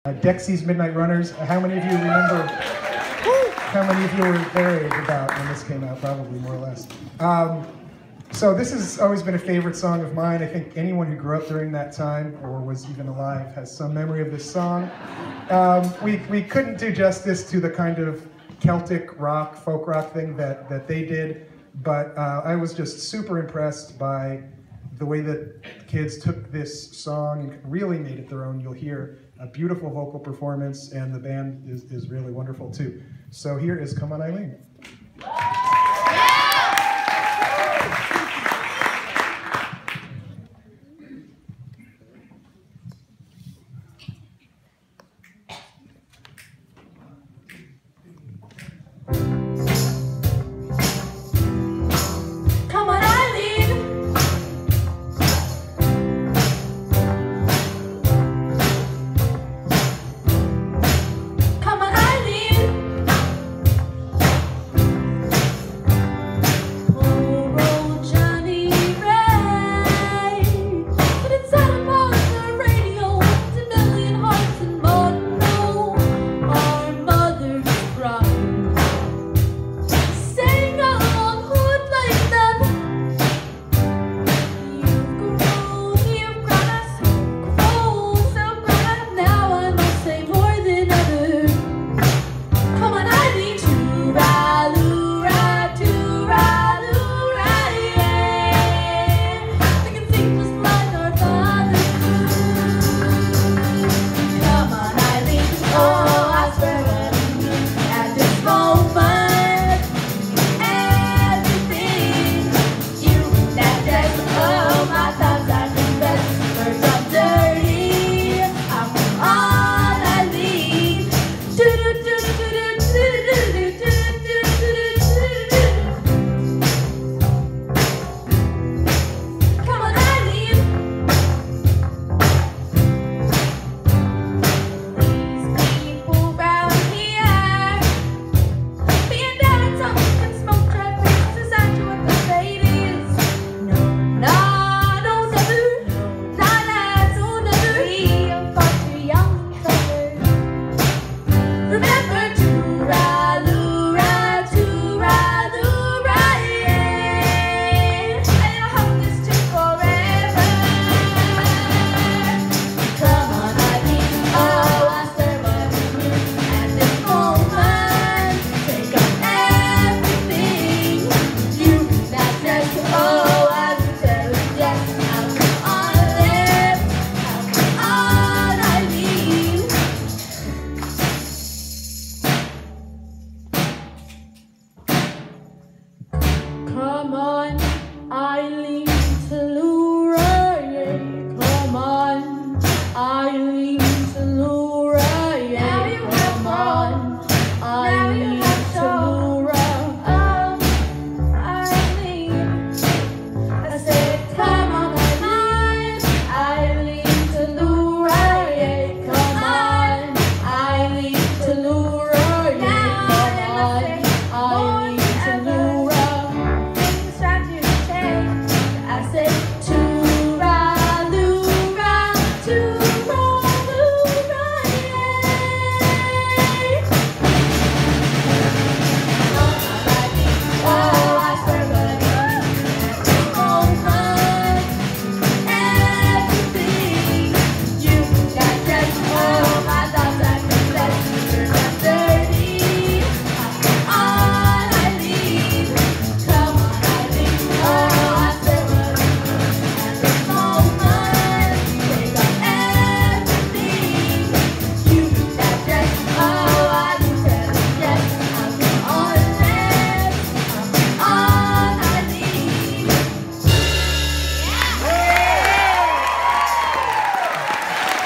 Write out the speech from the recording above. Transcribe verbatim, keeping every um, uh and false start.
Uh, Dexy's Midnight Runners. How many of you remember, how many of you were their age about when this came out? Probably more or less. Um, so this has always been a favorite song of mine. I think anyone who grew up during that time or was even alive has some memory of this song. Um, we, we couldn't do justice to the kind of Celtic rock, folk rock thing that, that they did, but uh, I was just super impressed by the way that kids took this song and really made it their own. You'll hear a beautiful vocal performance, and the band is, is really wonderful too. So here is Come On Eileen.